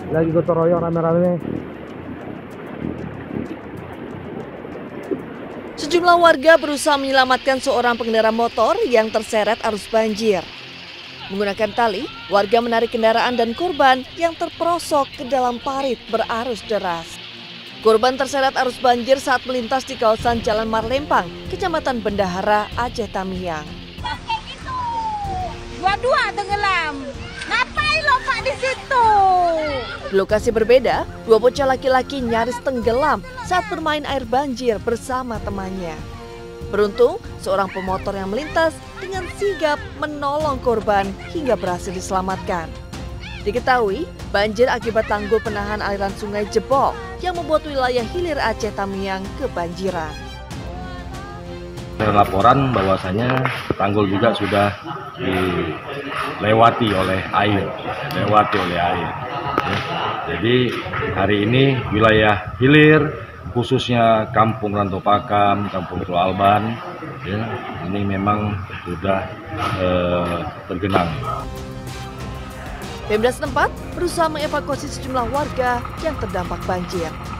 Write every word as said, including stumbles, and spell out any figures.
lagi gotong royong rame-rame. Sejumlah warga berusaha menyelamatkan seorang pengendara motor yang terseret arus banjir. Menggunakan tali, warga menarik kendaraan dan korban yang terperosok ke dalam parit berarus deras. Korban terseret arus banjir saat melintas di kawasan Jalan Marlempang, Kecamatan Bendahara, Aceh Tamiang. Kayak gitu, dua-dua tenggelam. Ngapain lo Pak di situ? Di lokasi berbeda, dua bocah laki-laki nyaris tenggelam saat bermain air banjir bersama temannya. Beruntung, seorang pemotor yang melintas dengan sigap menolong korban hingga berhasil diselamatkan. Diketahui, banjir akibat tanggul penahan aliran sungai jebol yang membuat wilayah hilir Aceh Tamiang kebanjiran. Laporan bahwasanya tanggul juga sudah dilewati oleh air, lewati oleh air. Jadi hari ini wilayah hilir, khususnya Kampung Rantau Pakam, Kampung Pulau Alban, ya, ini memang sudah eh, tergenang. Pemda setempat berusaha mengevakuasi sejumlah warga yang terdampak banjir.